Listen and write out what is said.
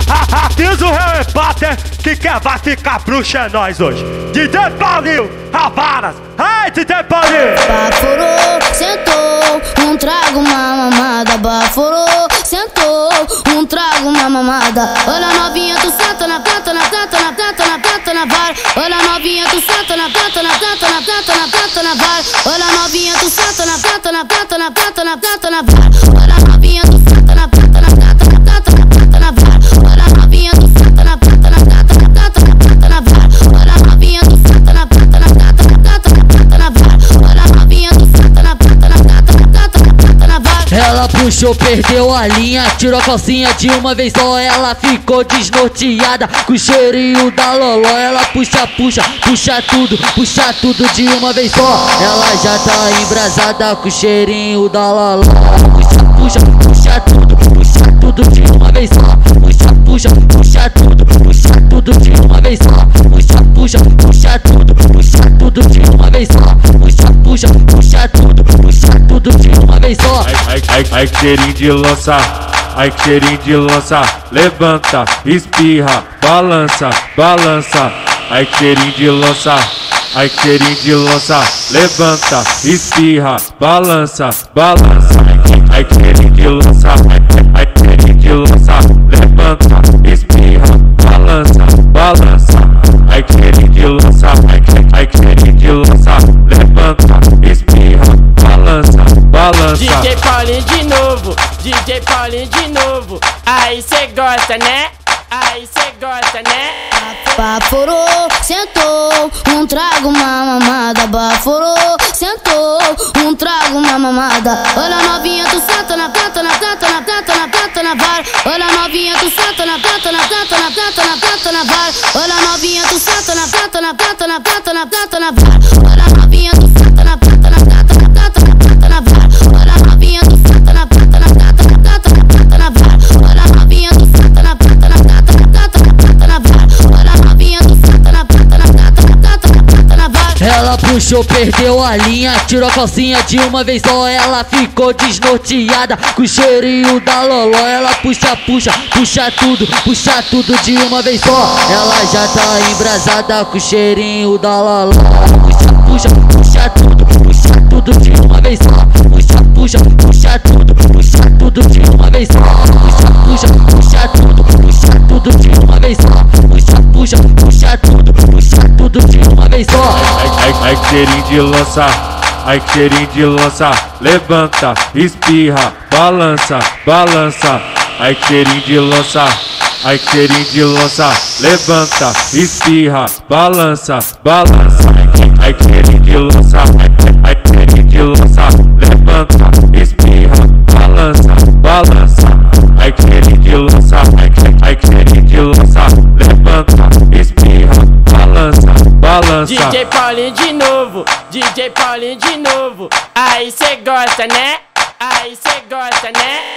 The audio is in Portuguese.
Diz o Harry Potter que quer vai ficar bruxa é nós hoje. DJ Paulinho, Alvaras, ai DJ Paulinho. Baforou, sentou, trago uma mamada. Baforou, sentou, trago uma mamada. Olha novinha, tu senta na planta, na planta, na planta, na planta, na vara. Olha novinha, tu senta na planta, na planta, na planta, na planta, na vara. Olha novinha, tu senta na planta, na planta, na planta, na planta, na vara. Olha novinha, tu senta na planta, na planta, na planta, na planta, na vara. Olha novinha, tu senta na planta, na planta, na planta, na planta, na vara. Olha novinha, tu senta na planta, na planta, na planta, na planta, na vara. Olha novinha, tu senta na planta, na planta, na planta, na planta, na vara. Ela puxou, perdeu a linha, tirou a calcinha de uma vez só. Ela ficou desnorteada com o cheirinho da loló. Ela puxa, puxa, puxa tudo de uma vez só. Ela já tá embrasada com o cheirinho da loló. Puxa, puxa, puxa tudo de uma vez só. Puxa, puxa, puxa tudo de uma vez só. Puxa, puxa, puxa tudo de uma vez só. Puxa, puxa, puxa tudo de uma vez só. Ai que cheirinho de lança, ai que cheirinho de lança. Levanta, espirra, balança, balança. Ai que cheirinho de lança, ai que cheirinho de lança. Levanta, espirra, balança, balança. Ai que cheirinho de lança, ai que cheirinho de lança. Levanta, espirra, balança, balança. Ai que cheirinho de lança, ai que cheirinho de lança. Levanta, espirra, balança, balança. DJ Paulinho de novo, DJ Paulinho de novo. Aí cê gosta, né? Aí cê gosta, né? Baforou, sentou, trago uma mamada. Baforou, sentou, trago uma mamada. Olha novinha, tu senta na planta, na planta, na planta, na planta, na vara. Olha novinha, tu senta na planta, na planta, na planta, na planta, na vara. Olha novinha, tu senta na planta, na planta, na planta, na planta, na vara. Olha novinha, tu senta na planta, na planta, na planta, na planta, na vara. Olha novinha, tu senta na planta, na planta, na planta, na planta, na vara. Olha novinha, tu senta na planta, na planta, na planta, na planta, na vara. Olha novinha, tu senta na planta, na planta, na planta, na planta, na vara. Ela puxou, perdeu a linha, tirou a calcinha de uma vez só. Ela ficou desnorteada com o cheirinho da loló. Ela puxa, puxa, puxa tudo de uma vez só. Ela já tá embrasada com o cheirinho da loló. Puxa, puxa, puxa tudo de uma vez só. Puxa, puxa, puxa tudo de uma vez só. Puxa, puxa, puxa tudo de uma vez só. Puxa, puxa, puxa tudo de uma vez só. Ai que cheirinho de lança, ai que cheirinho de lança. Levanta, espirra, balança, balança. Ai que cheirinho de lança, ai que cheirinho de lança. Levanta, espirra, balança, balança. Ai que cheirinho de lança, ai que cheirinho de lança. Levanta, espirra, balança, balança. Ai que cheirinho de lança, ai que cheirinho de lança. Levanta, espirra, balança, balança. DJ Paulinho de novo, DJ Paulinho de novo. Aí cê gosta, né? Aí cê gosta, né?